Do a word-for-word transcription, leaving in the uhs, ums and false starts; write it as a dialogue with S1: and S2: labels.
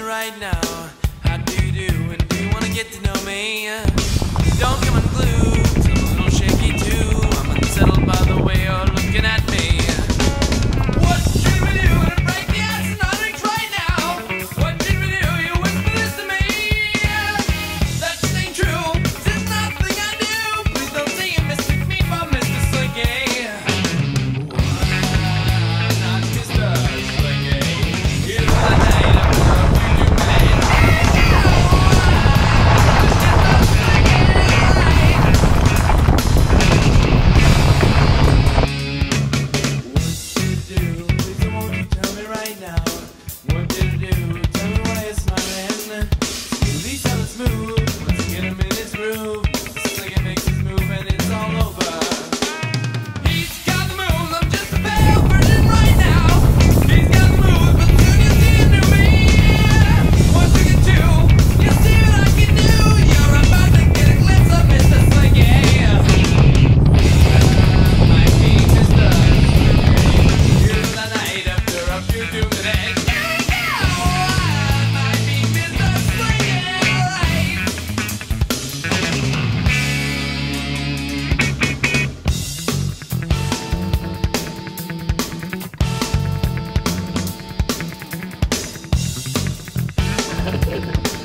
S1: right now. How do you do? And do you wanna get to know me? Don't come unglued, I'm a little shaky too. I'm unsettled by the way you're looking at me. What should we do to break the ice and not drink right now? What should we do? You whisper this to me. That just ain't true. There's nothing I do. Please don't say you mistook me for Mister Slinky. Not Mister Slinky. Here's the night of love you do me.
S2: Thank you.